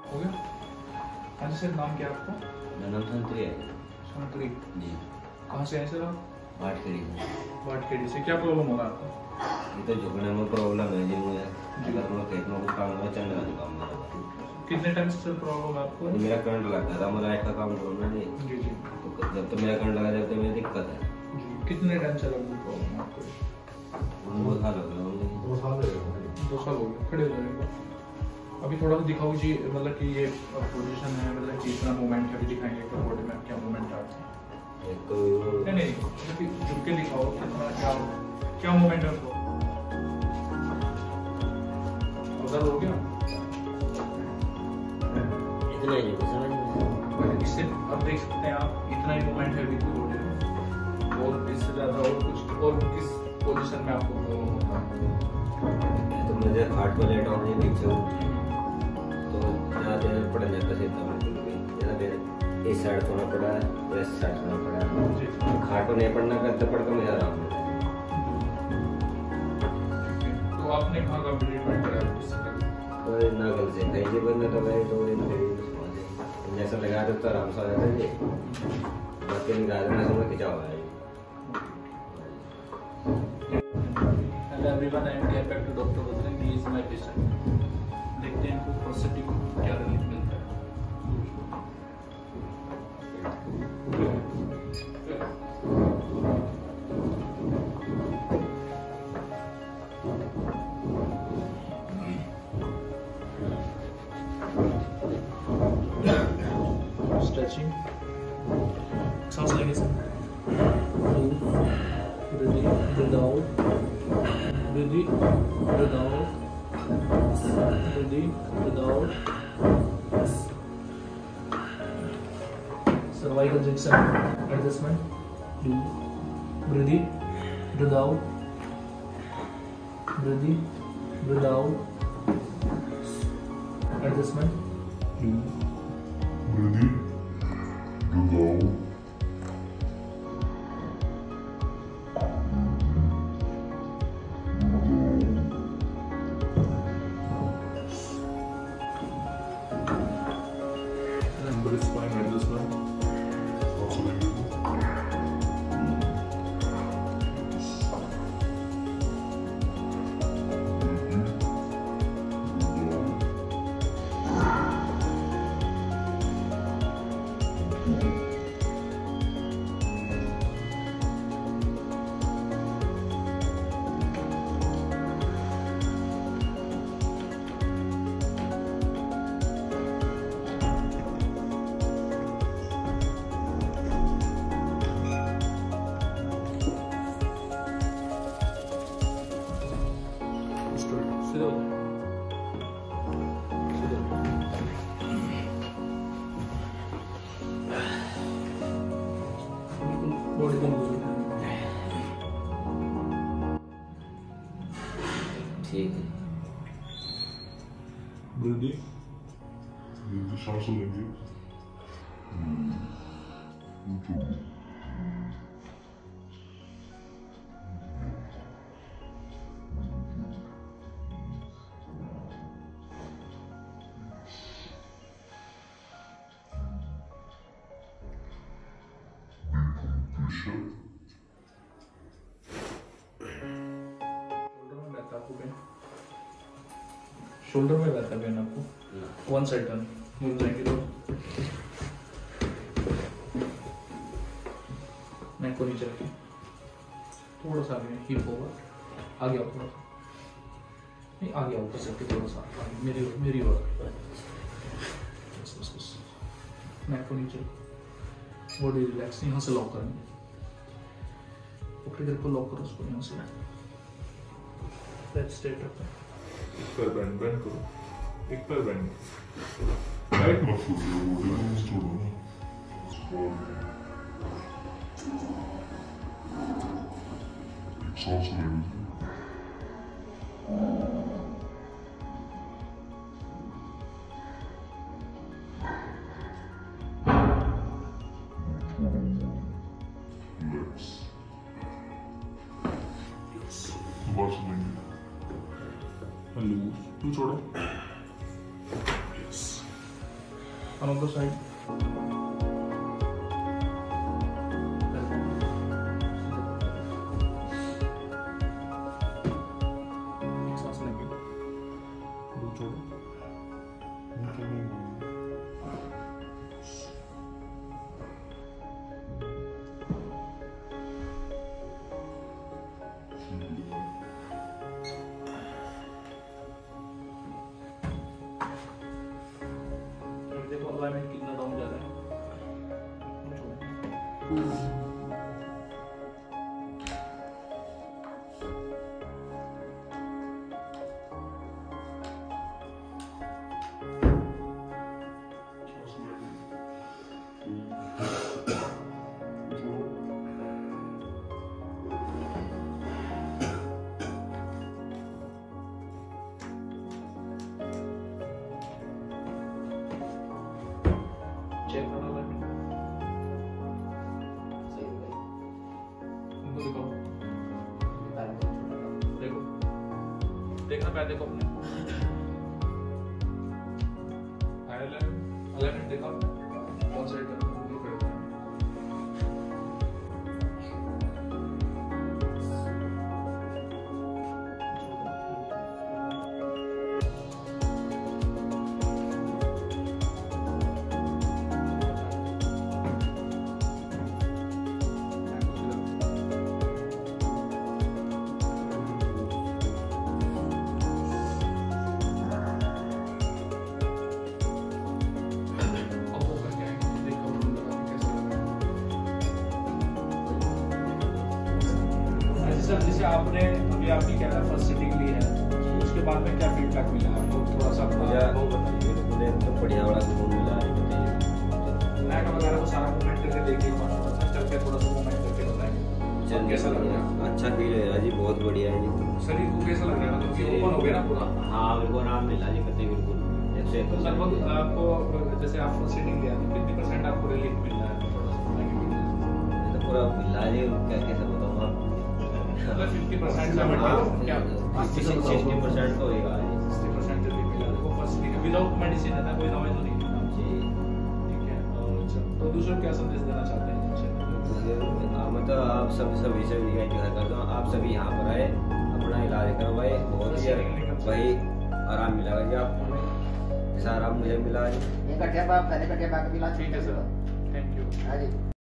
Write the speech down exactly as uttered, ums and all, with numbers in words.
हो गया? हाँ जी सर, नाम क्या है आपका? मेरा नाम संतरी है। संतरी जी। कहाँ से हैं सर आप? भाटखेड़ी से। भाटखेड़ी से। क्या प्रॉब्लम हो रहा है आपको? ये तो झुकने में प्रॉब्लम है जी मुझे। अगर मैं खेत में कुछ काम में चलने वाली काम मेरा। कितने टाइम से सर प्रॉब्लम है आपको? मेरा करंट लगता था, मेरा का काम करना नहीं। जी जी। तो जब तो मेरा करंट लगा जब तो मेरी दिक्कत है। जी। कितने टाइम से लगी प्रॉब्लम है आपको? दो साल हो गए होंगे। दो साल हो गए। दो साल हो गए। खड़े हो जाएगा। अभी थोड़ा सा दिखाओ जी, मतलब कि ये पोजीशन है, मतलब कि इतना मूवमेंट है, दिखाएंगे तो बॉडी में क्या मूवमेंट आते हैं। एक तो नहीं नहीं, झुक के दिखाओ कितना, क्या क्या मूवमेंट है उसको। उधर हो गया इतना ही समझ में। इससे अब देख सकते हैं आप, इतना ही मूवमेंट है अभी बॉडी में, और इससे ज़्यादा और कुछ, और किस पोजीशन में आपको प्रॉब्लम होता है? तो मुझे खाट पर लेटा हूँ पीछे तो ज़्यादा देर पड़ जाता है। ज़्यादा देर इस साइड सोना पड़ा है और इस साइड सोना पड़ा है। खाट पर नहीं पड़ना करते पड़कर मुझे आराम मिलता है। तो आपने कहाँ का ट्रीटमेंट कराया? तो ना गल से कहीं जी बंद तो भाई तो इंजेक्शन लगा दो तो आराम से आ जाता है जी। बाकी नहीं गाड़ी में समय खिंचा हुआ है। Hello everyone, I am here back to Doctor Rudran. He is my patient. देखते हैं इनको प्रोस्थेटिक क्या रिलीफ मिलता है। स्ट्रेचिंग, सांस लेंगे sir. Breathe in, breathe out, breathe in, breathe out, breathe in, breathe out. Cervical junction adjustment. Do breathe in, breathe out, breathe in, breathe out. Adjustment. Do breathe in, breathe out. Lumbar spine adjustment. Body को move ठीक है। ब्रीदी ब्रीदी सांस लेंगे। Shoulder में रहता है pen आपको? One side turn मुड़ जाएंगे तो नेक को नीचे रखिए, थोड़ा सा आगे हिप होगा, आगे आओ थोड़ा सा, नहीं आगे आओ किसी के थोड़ा सा आगे, मेरी मेरी ओर बस बस बस। नेक को नीचे, बॉडी रिलैक्स, यहाँ से लॉक करेंगे, ऊपर को लॉक करो उसको यहाँ से, लेट्स स्ट्रेट रखो, एक पैर बैंड बैंड करो, एक पैर बैंड राइट मत करो, बॉडी छोड़ो ना। एक सांस लेंगे। Relax. दोबारा लेंगे। लूज, तू छोड़ो। Yes. Another side. एक सांस लेंगे। दो छोड़ो। देखो अलाइनमेंट कितना डाउन जा रहा है। चेक करना अलाइनमेंट। सही है भाई। उनको दिखाओ। पैर को छोटा कर। देखो देखना पैर देखो अपने अलाइनमेंट देखा आपने कौन साइड का उंगली पे रखना है। सर जैसे आपने अभी आपकी क्या है फर्स्ट सिटिंग ली है उसके बाद में क्या फीडबैक मिला आपको थोड़ा सा अपना मुझे अनुभव बताइए। मुझे तो बढ़िया वाला सुकून मिला है। लैग वगैरह को सारा मूवमेंट करके देखिए चल के थोड़ा सा मूवमेंट करके बताएंगे चल कैसा लग रहा है। अच्छा फील है जी, बहुत बढ़िया है जी। शरीर को कैसा लग रहा है मतलब कि ओपन हो गया ना पूरा। हाँ बिल्कुल आराम मिला जी, कतई बिल्कुल एक सौ एक तो लगभग आपको जैसे आप फर्स्ट सिटिंग लिया तो कितनी परसेंट आपको रिलीफ मिल रहा है थोड़ा सा बताएंगे तो पूरा मिला जी, क्या कैसे बताऊँ आप मतलब फिफ्टी परसेंट क्या सिक्सटी परसेंट तो होगा जी। सिक्सटी परसेंट रिलीफ मिला देखो फर्स्ट सिटिंग विदाउट मेडिसिन है ना, कोई दवाई तो नहीं लेना। जी ठीक है अच्छा तो दूसरों को क्या संदेश देना चाहते हैं इनसे? हाँ, मतलब आप सब सभी से यही कहना करता हूँ, आप सभी यहाँ पर आए अपना इलाज करवाए, बहुत ही भाई आराम मिलेगा जी आपको, जैसा आराम मुझे मिला जी। ये कटिया बाप पहले कटिया बाप के इलाज ठीक है सर, थैंक यू। हाँ जी।